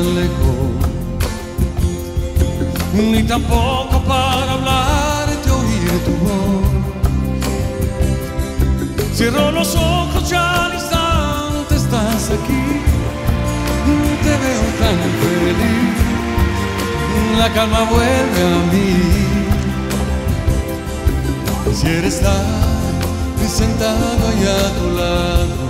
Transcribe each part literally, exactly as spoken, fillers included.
tan lejos, ni tampoco para hablarte, oír tu voz. Cierro los ojos ya al instante estás aquí, te veo tan feliz, la calma vuelve a mí. Quisiera estar sentado ahí a tu lado,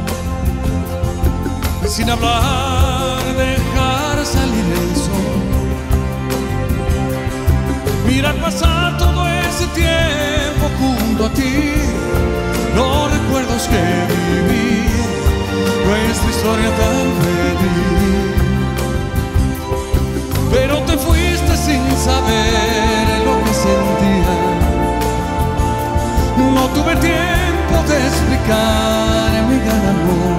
sin hablar, dejar salir el sol, mirar pasar todo ese tiempo junto a ti, los recuerdos que viví, nuestra historia tan feliz. Pero te fuiste sin saber lo que sentía, no tuve tiempo de explicar mi gran amor.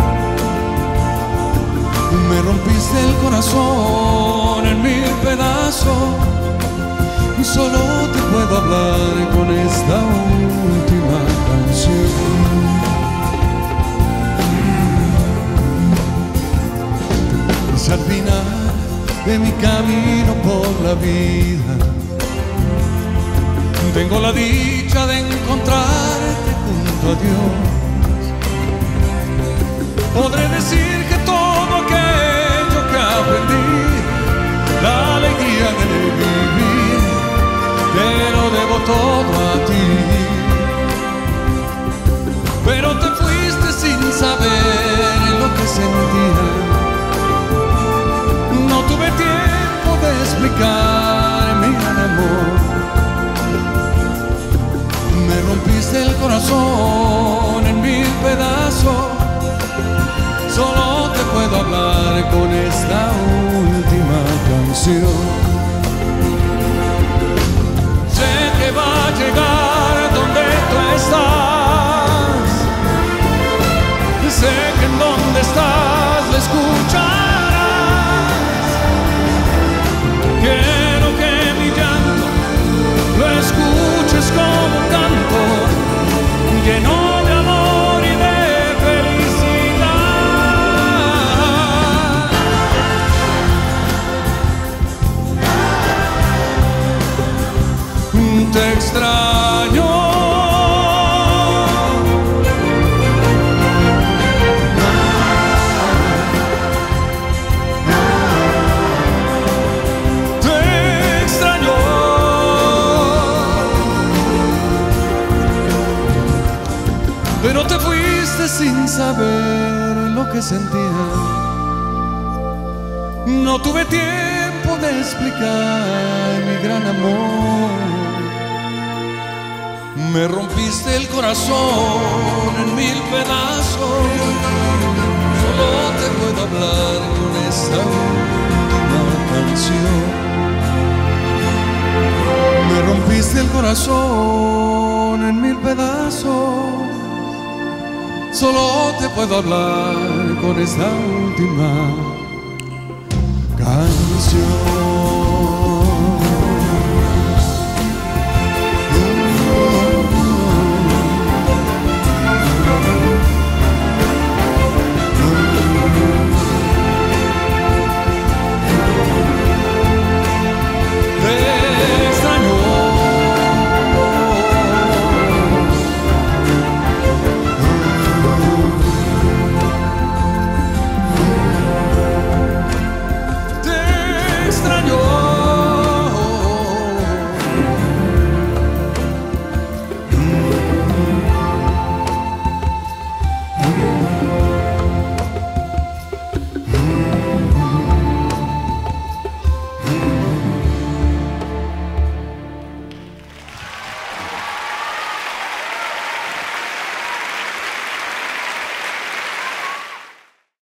Me rompiste el corazón en mil pedazos, y solo te puedo hablar con esta última canción. Si al final de mi camino por la vida tengo la dicha de encontrarte junto a Dios, podré decir que todo aquello que aprendí, la alegría de vivir, te lo debo todo a ti. Pero te fuiste sin saber lo que sentía, no tuve tiempo de explicar mi gran amor. Me rompiste el corazón en mil pedazos, solo te puedo hablar con esta última canción. Sé que va a llegar donde tú estás, sé que en donde estás lo escucharás. Quiero que mi llanto lo escuches como un canto lleno de amor y de felicidad. Te extraño, te extraño. Pero te fuiste sin saber lo que sentía, no tuve tiempo de explicar mi gran amor. Me rompiste el corazón en mil pedazos, solo te puedo hablar con esta última canción. Me rompiste el corazón en mil pedazos, solo te puedo hablar con esta última canción.